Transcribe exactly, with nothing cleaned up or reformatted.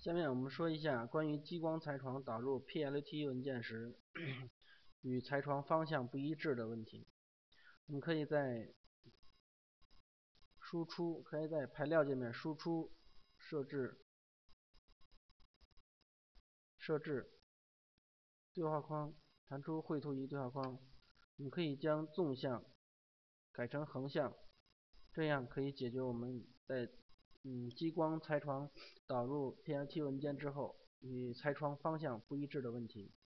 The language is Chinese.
下面我们说一下关于激光裁床导入 P L T 文件时与裁床方向不一致的问题。我们可以在输出，可以在材料界面输出设置设置对话框，弹出绘图仪对话框。你可以将纵向改成横向，这样可以解决我们在嗯激光裁床导入 P L T 文件之后与裁床方向不一致的问题。